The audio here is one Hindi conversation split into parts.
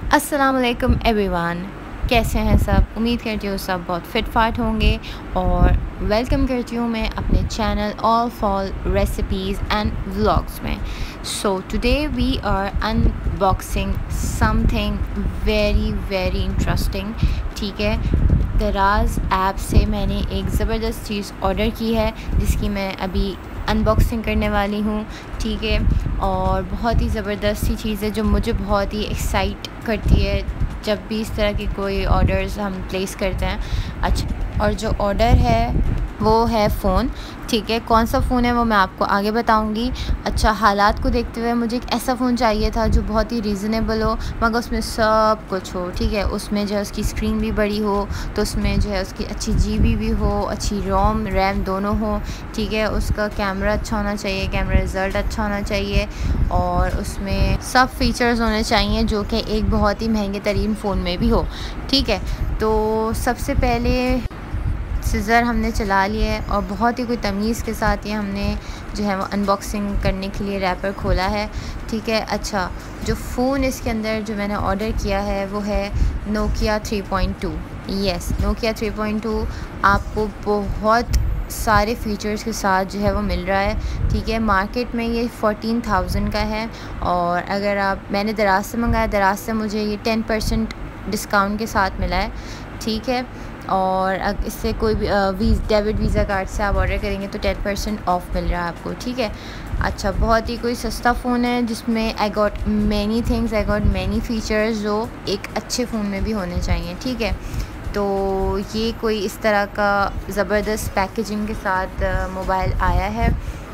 अस्सलाम वालेकुम एवरीवन, कैसे हैं सब। उम्मीद करती हूँ सब बहुत फिट फाट होंगे और वेलकम करती हूँ मैं अपने channel all fall recipes and vlogs में। So today we are unboxing something very interesting. ठीक है, दराज ऐप से मैंने एक ज़बरदस्त चीज़ ऑर्डर की है जिसकी मैं अभी अनबॉक्सिंग करने वाली हूँ। ठीक है, और बहुत ही ज़बरदस्त सी चीज़ है जो मुझे बहुत ही एक्साइट करती है जब भी इस तरह के कोई ऑर्डर्स हम प्लेस करते हैं। अच्छा, और जो ऑर्डर है वो है फ़ोन। ठीक है, कौन सा फ़ोन है वो मैं आपको आगे बताऊंगी। अच्छा, हालात को देखते हुए मुझे एक ऐसा फ़ोन चाहिए था जो बहुत ही रीज़नेबल हो मगर उसमें सब कुछ हो। ठीक है, उसमें जो है उसकी स्क्रीन भी बड़ी हो, तो उसमें जो है उसकी अच्छी जीबी भी हो, अच्छी रोम रैम दोनों हो। ठीक है, उसका कैमरा अच्छा होना चाहिए, कैमरा रिज़ल्ट अच्छा होना चाहिए और उसमें सब फीचर्स होने चाहिए जो कि एक बहुत ही महंगे तरीन फ़ोन में भी हो। ठीक है, तो सबसे पहले सीज़र हमने चला लिया है और बहुत ही कोई तमीज़ के साथ ये हमने जो है वो अनबॉक्सिंग करने के लिए रैपर खोला है। ठीक है, अच्छा, जो फ़ोन इसके अंदर जो मैंने ऑर्डर किया है वो है नोकिया 3.2। यस, नोकिया 3.2 आपको बहुत सारे फ़ीचर्स के साथ जो है वो मिल रहा है। ठीक है, मार्केट में ये 14,000 का है और अगर मैंने दराज से मंगाया, दराज से मुझे ये 10% डिस्काउंट के साथ मिला है। ठीक है, और इससे कोई भी डेबिट वीज़ा कार्ड से आप ऑर्डर करेंगे तो 10% ऑफ़ मिल रहा है आपको। ठीक है, अच्छा, बहुत ही कोई सस्ता फ़ोन है जिसमें I got many things, I got many features जो एक अच्छे फ़ोन में भी होने चाहिए। ठीक है, तो ये कोई इस तरह का ज़बरदस्त पैकेजिंग के साथ मोबाइल आया है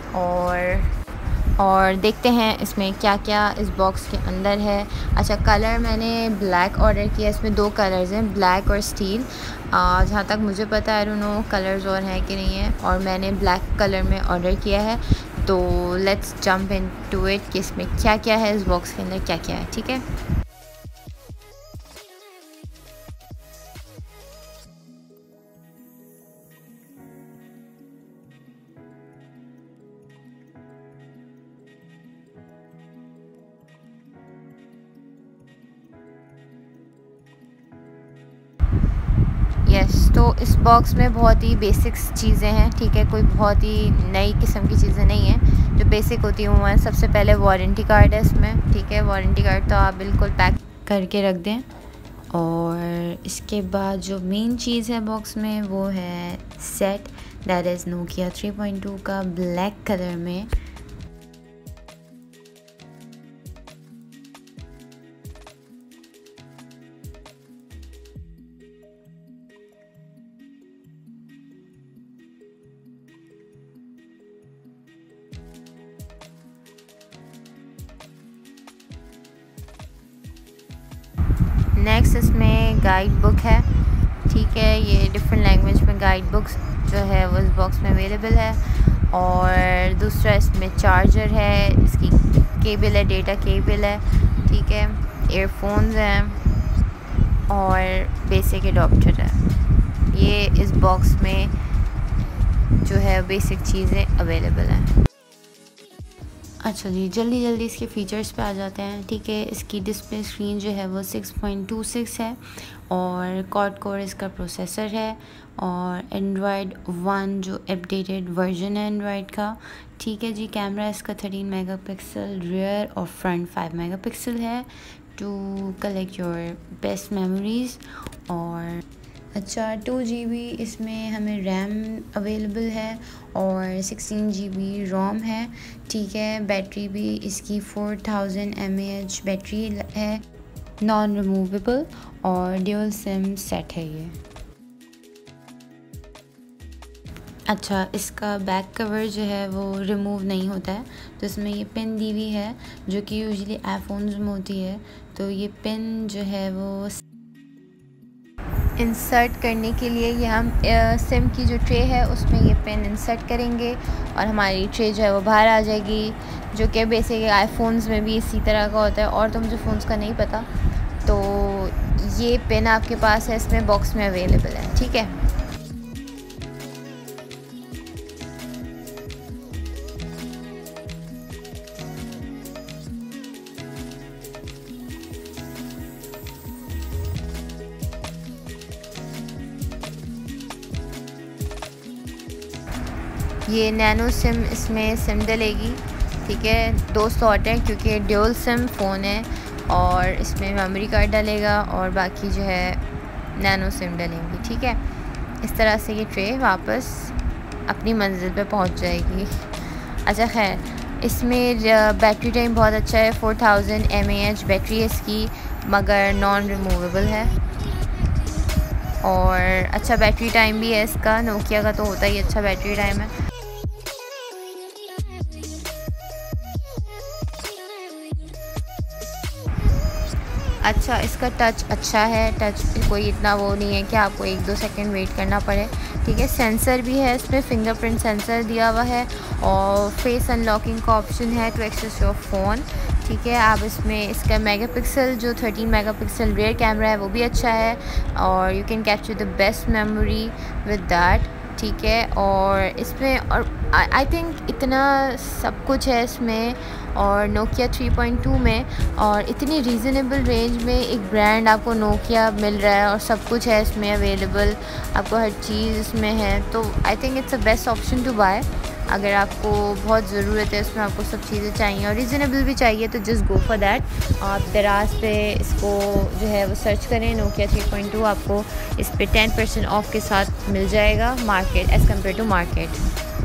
और देखते हैं इसमें क्या क्या इस बॉक्स के अंदर है। अच्छा, कलर मैंने ब्लैक ऑर्डर किया, इसमें 2 कलर्स हैं, ब्लैक और स्टील। जहाँ तक मुझे पता है, आई डोंट नो कलर्स और हैं कि नहीं है, और मैंने ब्लैक कलर में ऑर्डर किया है। तो लेट्स जंप इनटू इट कि इसमें क्या क्या है, इस बॉक्स के अंदर क्या क्या है। ठीक है, यस, तो इस बॉक्स में बहुत ही बेसिक्स चीज़ें हैं। ठीक है, कोई बहुत ही नई किस्म की चीज़ें नहीं हैं, जो बेसिक होती हैं वो हैं। सबसे पहले वारंटी कार्ड है इसमें। ठीक है, वारंटी कार्ड तो आप बिल्कुल पैक करके रख दें। और इसके बाद जो मेन चीज़ है बॉक्स में वो है सेट, दैट इज़ नोकिया 3.2 का ब्लैक कलर में। नेक्स्ट इसमें गाइड बुक है। ठीक है, ये डिफरेंट लैंग्वेज में गाइड बुक्स जो है वो इस बॉक्स में अवेलेबल है। और दूसरा इसमें चार्जर है, इसकी केबल है, डेटा केबल है। ठीक है, एयरफोन्स हैं और बेसिक एडाप्टर है। ये इस बॉक्स में जो है बेसिक चीज़ें अवेलेबल हैं। अच्छा जी, जल्दी इसके फ़ीचर्स पे आ जाते हैं। ठीक है, इसकी डिस्प्ले स्क्रीन जो है वो 6.26 है और क्वाड कोर इसका प्रोसेसर है और एंड्रॉयड 1 जो अपडेटेड वर्जन है एंड्रॉयड का। ठीक है जी, कैमरा इसका 13 मेगापिक्सल, रियर और फ्रंट 5 मेगापिक्सल है to collect your best memories. और अच्छा, 2 GB इसमें हमें रैम अवेलेबल है और 16 GB रोम है। ठीक है, बैटरी भी इसकी 4000 mAh बैटरी है, नॉन रिमूवेबल और ड्यूल सिम सेट है ये। अच्छा, इसका बैक कवर जो है वो रिमूव नहीं होता है, तो इसमें ये पिन दी हुई है जो कि यूजुअली आईफोन्स में होती है। तो ये पिन जो है वो इंसर्ट करने के लिए ये हम सिम की जो ट्रे है उसमें ये पिन इंसर्ट करेंगे और हमारी ट्रे जो है वो बाहर आ जाएगी, जो कि बेसिक आईफोन्स में भी इसी तरह का होता है, और तो मुझे फ़ोन्स का नहीं पता। तो ये पिन आपके पास है, इसमें बॉक्स में अवेलेबल है। ठीक है, ये नैनो सिम इसमें सिम डलेगी, ठीक है। 2 स्लॉट हैं क्योंकि ड्यूल सिम फ़ोन है, और इसमें मेमोरी कार्ड डलेगा और बाकी जो है नैनो सिम डलेंगी, ठीक है। इस तरह से ये ट्रे वापस अपनी मंजिल पे पहुंच जाएगी। अच्छा खैर, इसमें बैटरी टाइम बहुत अच्छा है, 4000 mAh बैटरी है इसकी, मगर नॉन रिमूवेबल है और अच्छा बैटरी टाइम भी है इसका। नोकिया का तो होता ही अच्छा बैटरी टाइम है। अच्छा, इसका टच अच्छा है, टच कोई इतना वो नहीं है कि आपको 1-2 सेकंड वेट करना पड़े, ठीक है। सेंसर भी है इसमें, फिंगरप्रिंट सेंसर दिया हुआ है और फेस अनलॉकिंग का ऑप्शन है टू एक्सेस योर फ़ोन, ठीक है। आप इसमें इसका मेगापिक्सल जो 13 मेगापिक्सल रियर कैमरा है वो भी अच्छा है, और you can capture the best memory with that, ठीक है। और इसमें और आई थिंक इतना सब कुछ है इसमें, और नोकिया 3.2 में, और इतनी रीज़नेबल रेंज में एक ब्रांड आपको नोकिया मिल रहा है और सब कुछ है इसमें अवेलेबल, आपको हर चीज़ इसमें है। तो I think it's a best option to buy. अगर आपको बहुत ज़रूरत है इसमें, आपको सब चीज़ें चाहिए और रीज़नेबल भी चाहिए, तो जस्ट गो फॉर दैट। आप दराज पे इसको जो है वो सर्च करें, नोकिया 3.2 आपको इस पे 10% ऑफ के साथ मिल जाएगा market as compare to market.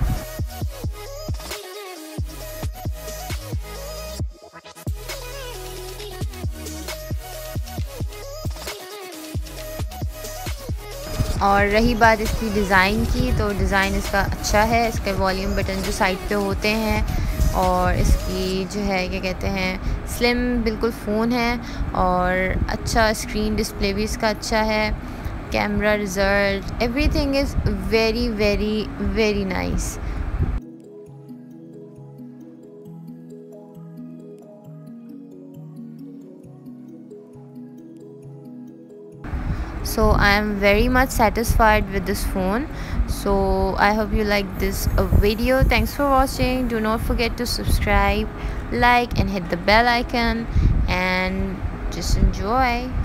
और रही बात इसकी डिज़ाइन की, तो डिज़ाइन इसका अच्छा है। इसके वॉल्यूम बटन जो साइड पे होते हैं, और इसकी जो है क्या कहते हैं, स्लिम बिल्कुल फ़ोन है, और अच्छा स्क्रीन डिस्प्ले भी इसका अच्छा है। Camera result everything is very very very nice. So I am very much satisfied with this phone. So I hope you like this video. Thanks for watching. Do not forget to subscribe, like and hit the bell icon, and just enjoy.